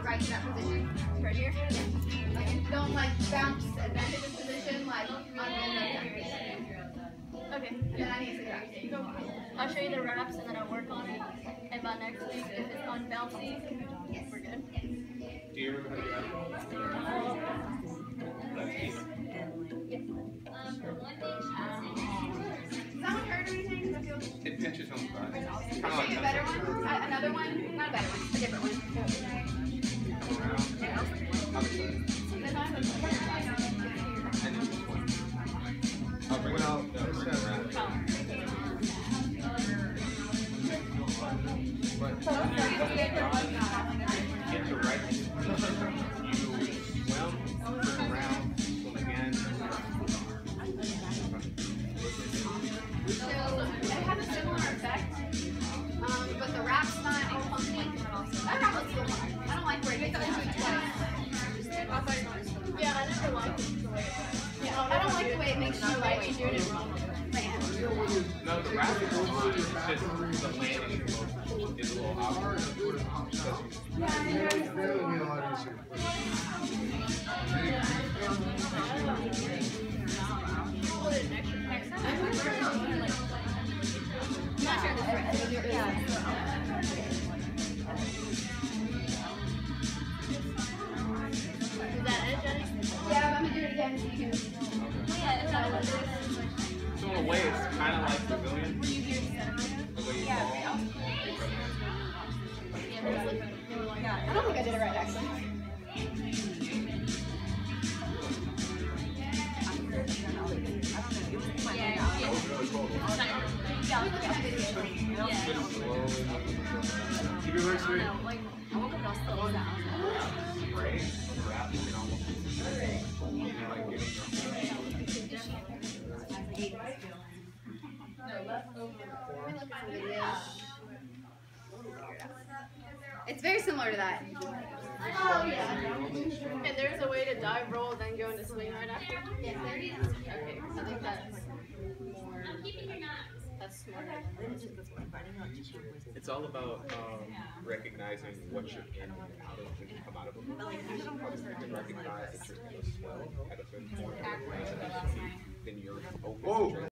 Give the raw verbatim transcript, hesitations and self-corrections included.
right to that position. Right here? Like, don't like bounce and then hit this position, like unbend that. Okay. Then I need to grab it. I'll show you the reps and then I'll work on it. And by next week, if it's unbouncy, Yes. we're good. Yes. Do you remember how to do that? Left piece. Does that one hurt or anything? Does that feel It pinches on the back. Kind I'll of show like you a that. better one. Uh, another one. Not a better one. A different one. Come around. Other side. This one? And then this one. I'll bring it out. No, bring it around. But get the right. You swim, turn around, swim again. So it has a similar effect, um, but the wrap's not funky. That wrap looks a little hard. I don't like where it gets into it twice. Yeah, I never liked it the way Yeah, I don't like the way it makes you like you do it in wrong. No, the wrap is fine. It's just the landing is a little, is a little awkward. Put it next next time. I'm not sure this right. Yeah. Is that it, Jenny? Yeah, I'm gonna do it again so you can. Yeah, it's not like this. So in a way, it's kind of like Brazilian. Were you here instead of The way you Yeah, fall. yeah, but it's like, they were like, I don't think I did it right actually. yeah, That yeah. was really cool. Keep your legs straight. Like, I woke up and I was still down. Right? The wrap, you can almost you can like get It's very similar to that. Oh, yeah. And there's a way to dive roll, then go into swing right after? Yes, there it is. Okay, I think that's more, that's smarter. It's all about um, recognizing what you're in and out of when you come out of them. You can recognize that you're in a swell at a certain point, then you're open.